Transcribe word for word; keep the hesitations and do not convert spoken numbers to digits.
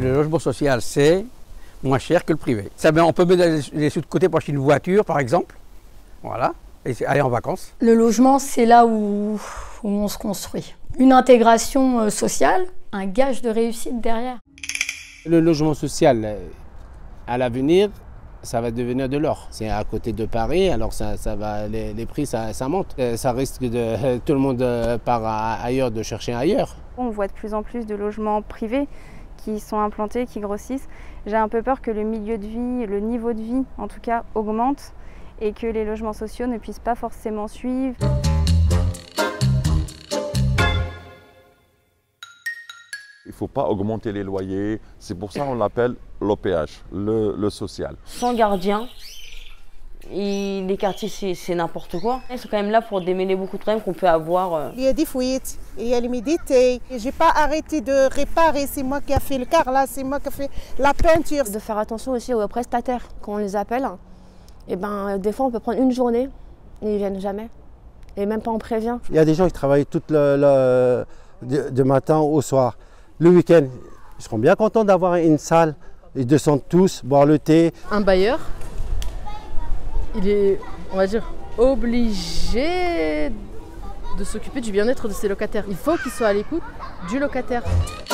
Le logement social, c'est moins cher que le privé. Ça, ben, on peut mettre des sous de côté pour acheter une voiture, par exemple. Voilà. Et aller en vacances. Le logement, c'est là où, où on se construit. Une intégration sociale, un gage de réussite derrière. Le logement social, à l'avenir, ça va devenir de l'or. C'est à côté de Paris, alors ça, ça va, les, les prix, ça, ça monte. Ça risque de... Tout le monde part ailleurs, de chercher ailleurs. On voit de plus en plus de logements privés qui sont implantés, qui grossissent. J'ai un peu peur que le milieu de vie, le niveau de vie, en tout cas, augmente et que les logements sociaux ne puissent pas forcément suivre. Il ne faut pas augmenter les loyers, c'est pour ça qu'on l'appelle l'O P H, le, le social. Sans gardien, il, les quartiers c'est n'importe quoi. Ils sont quand même là pour démêler beaucoup de problèmes qu'on peut avoir. Il y a des fuites, il y a l'humidité. Je n'ai pas arrêté de réparer, c'est moi qui ai fait le carrelage, c'est moi qui ai fait la peinture. De faire attention aussi aux prestataires quand on les appelle. Et ben, des fois on peut prendre une journée et ils ne viennent jamais. Et même pas on prévient. Il y a des gens qui travaillent tout le, le, de, de matin au soir. Le week-end, ils seront bien contents d'avoir une salle. Ils descendent tous, boire le thé. Un bailleur, il est, on va dire, obligé de s'occuper du bien-être de ses locataires. Il faut qu'il soit à l'écoute du locataire.